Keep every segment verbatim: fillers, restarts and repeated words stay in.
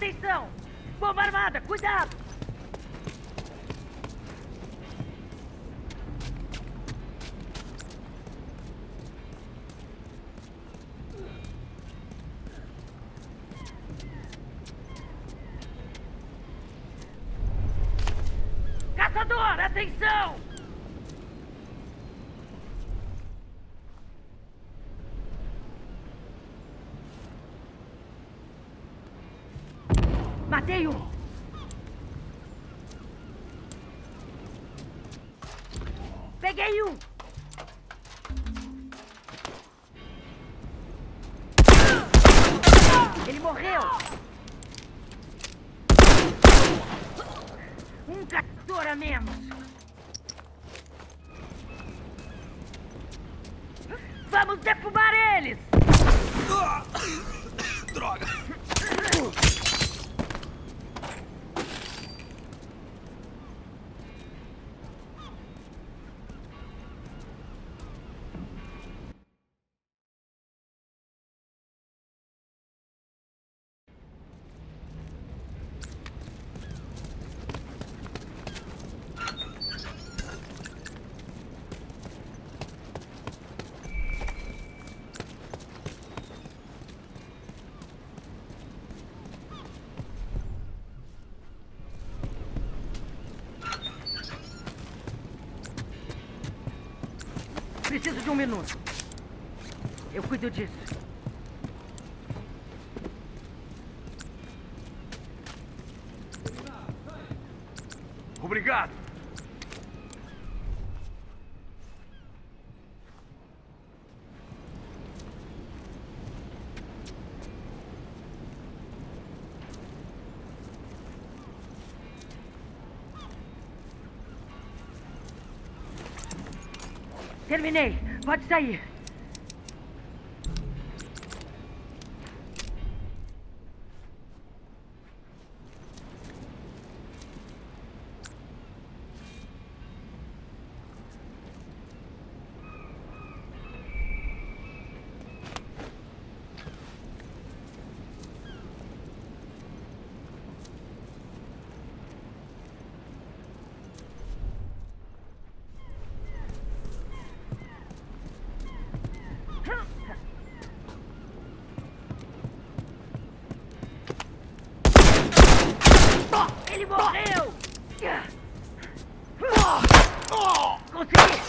Atenção! Bomba armada, cuidado! Caçador, atenção! Matei um! Peguei um! Ele morreu! Um caçador a menos! Vamos defumar eles! Droga! Preciso de um minuto. Eu cuido disso. Obrigado. Terminei. Pode sair. Ele morreu! Consegui!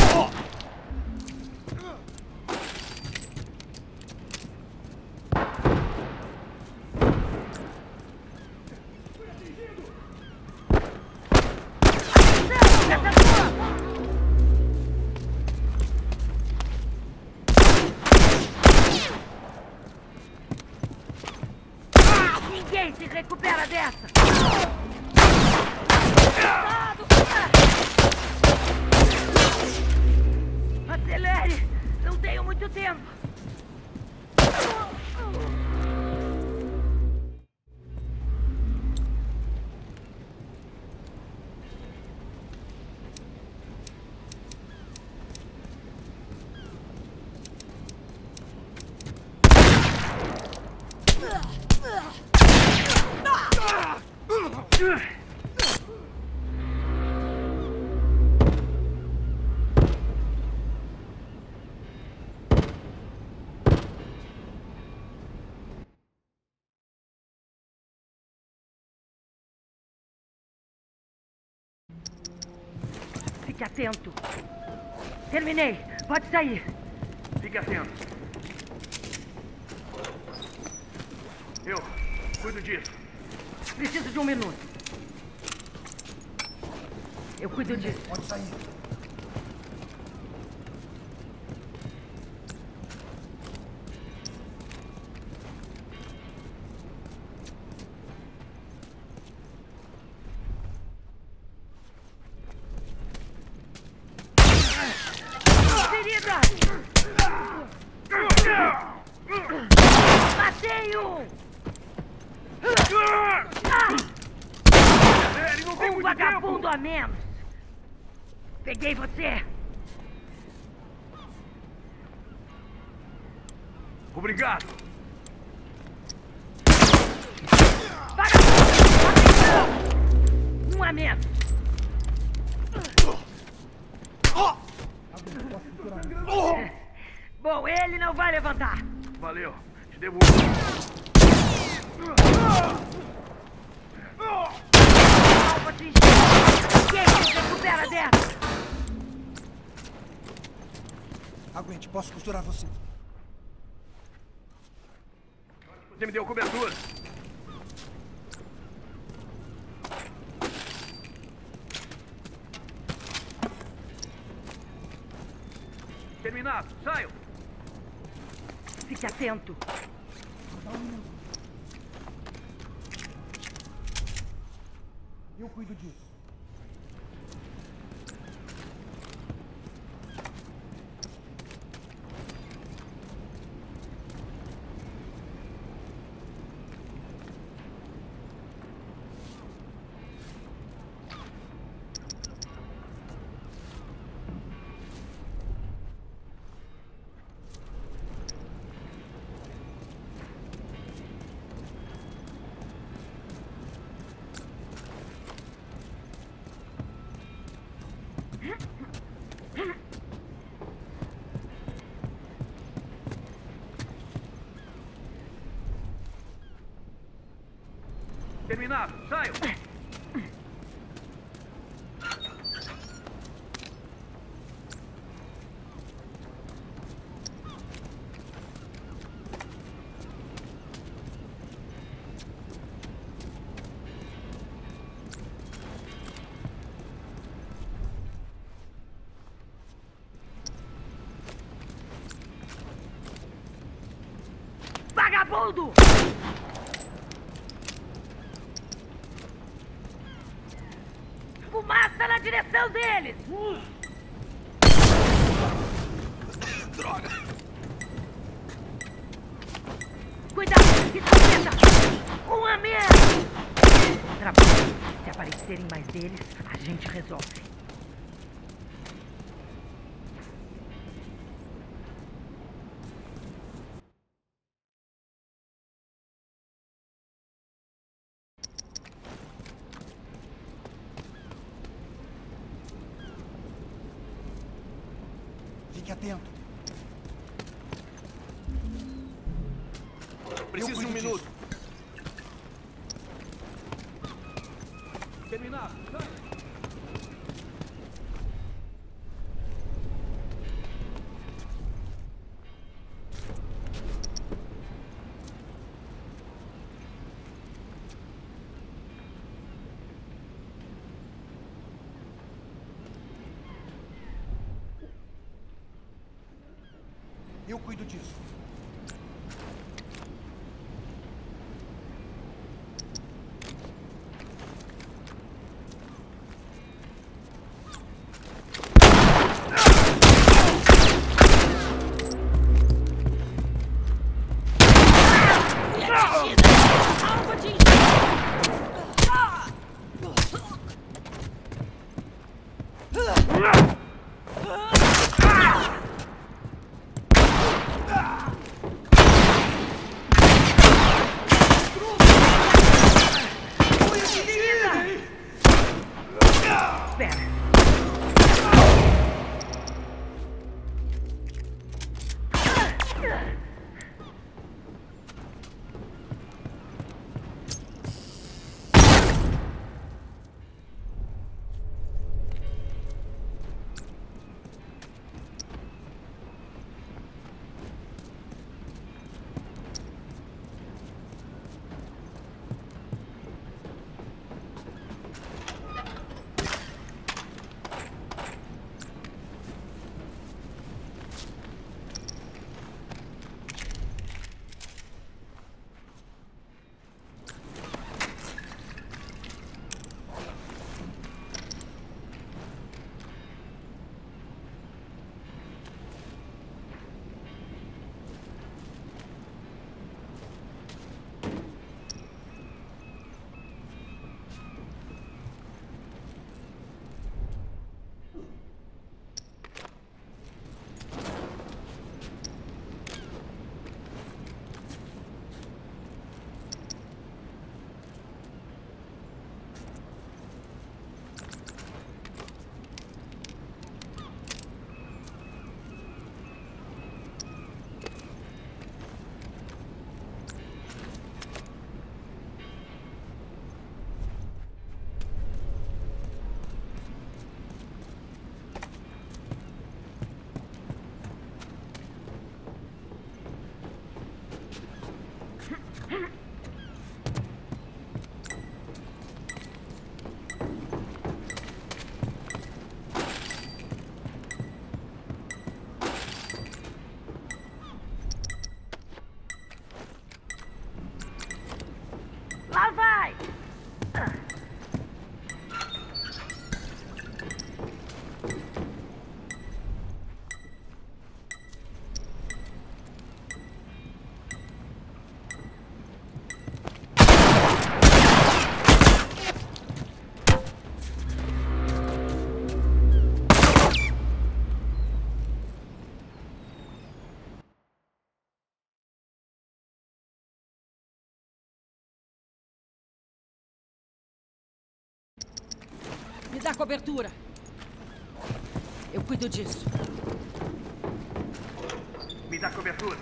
Ninguém se recupera dessa! Acelere! Não tenho muito tempo! Fique atento. Terminei. Pode sair. Fique atento. Eu cuido disso. Preciso de um minuto. Eu cuido disso. Pode sair. Ferida! Matei um! Ele não tem Um muito vagabundo tempo. a menos! Peguei você! Obrigado. Vagabundo! Um a menos. Bom, ele não vai levantar. Valeu. Te devolvo. Alvo atingido. Quem recupera dessa? Aguente, posso costurar você. Você me deu cobertura. Terminado. Saio. Fique atento. Eu cuido disso. Terminado. Saio. Vagabundo! Fumaça na direção deles! Droga! Cuidado! Escopeta! Um a menos! Trabalho. Se aparecerem mais deles, a gente resolve. Fique atento. Preciso de um minuto. Terminado. Saio. Eu cuido disso. Alvo atingido! dá cobertura. Eu cuido disso. Me dá cobertura.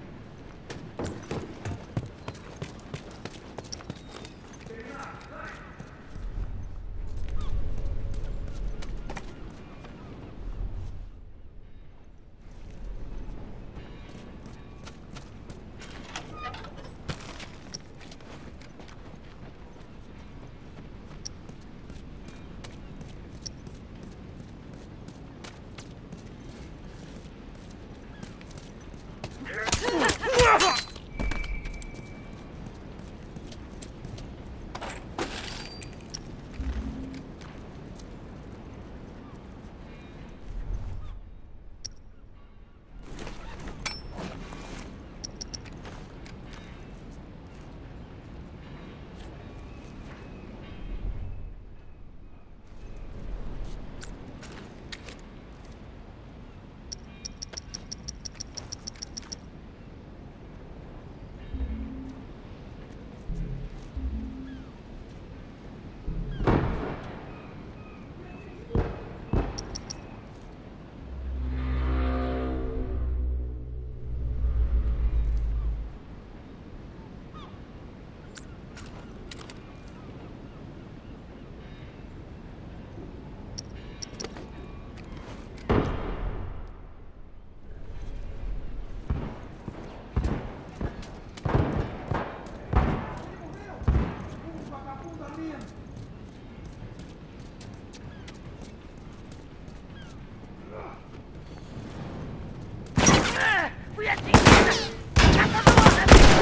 Fui atingida! Caçador,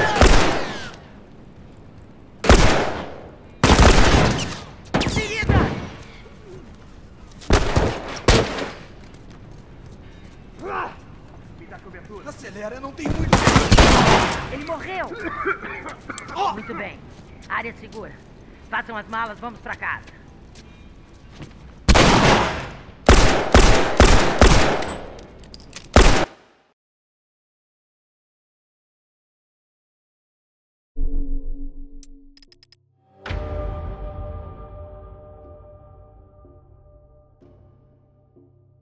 atenção! Ferida! Me dá cobertura. Acelera, eu não tenho muito. Ele morreu! Muito bem. Área segura. Façam as malas, vamos pra casa.